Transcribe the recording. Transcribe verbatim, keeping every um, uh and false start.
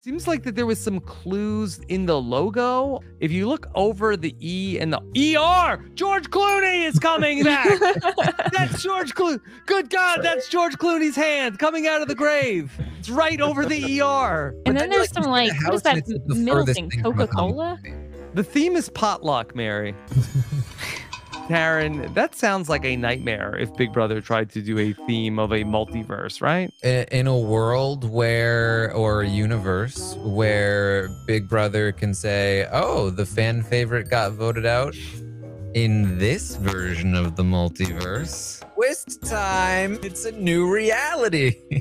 Seems like that there was some clues in the logo. If you look over the E and the E R, George Clooney is coming back. That's George Clooney. Good God, that's George Clooney's hand coming out of the grave. It's right over the E R. And But then then, there's like, some you see like, the what is house and that it's the middle furthest thing? thing from a comic Coca-Cola? movie. The theme is potluck, Mary. Taran, that sounds like a nightmare if Big Brother tried to do a theme of a multiverse, right? I- In a world where, or a universe where Big Brother can say, oh, the fan favorite got voted out in this version of the multiverse. Twist time! It's a new reality.